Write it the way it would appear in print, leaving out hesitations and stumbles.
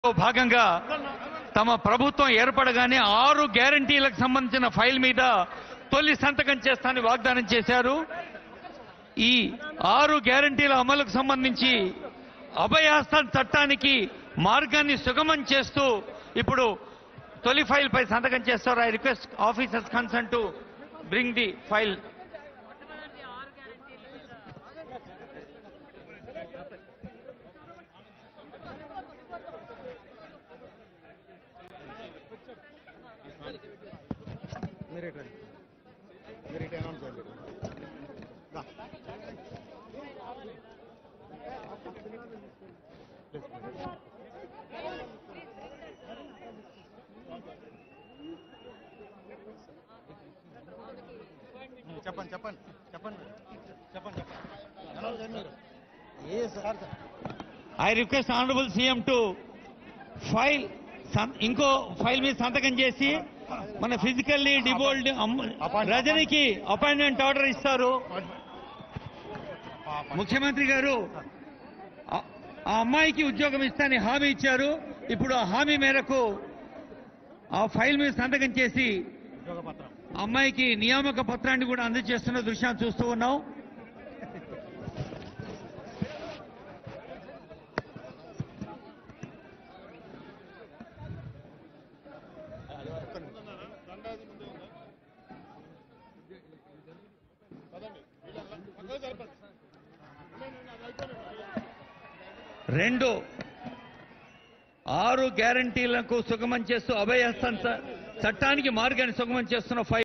భాగంగా తమ ప్రభుత్వం ఏర్పడగానే 6 గ్యారంటీలకు సంబంధించిన ఫైల్ మీద తొలి సంతకం చేస్తానని వాగ్దానం చేశారు. ఈ 6 గ్యారంటీల అమలుకు సంబంధించి అభయహస్తం చట్టానికి మార్గాన్ని సుగమం చేస్తూ ఇప్పుడు తొలి ఫైల్ పై సంతకం చేస్తారు. I request officers concern to bring the file. I request Honorable CM to file ఇంకో ఫైల్ మీద సంతకం చేసి మన ఫిజికల్లీ డిబోల్డ్ రజనికి అపాయింట్మెంట్ ఆర్డర్ ఇస్తారు. ముఖ్యమంత్రి గారు ఆ అమ్మాయికి ఉద్యోగం ఇస్తానని హామీ ఇచ్చారు. ఇప్పుడు ఆ హామీ మేరకు ఆ ఫైల్ మీద సంతకం చేసి అమ్మాయికి నియామక పత్రాన్ని కూడా అందజేస్తున్న దృశ్యాన్ని చూస్తూ ఉన్నాం. రెండు 6 గ్యారంటీలకు సుగమం చేస్తూ అభయహస్తం చట్టానికి మార్గాన్ని సుగమం చేస్తున్న ఫైల్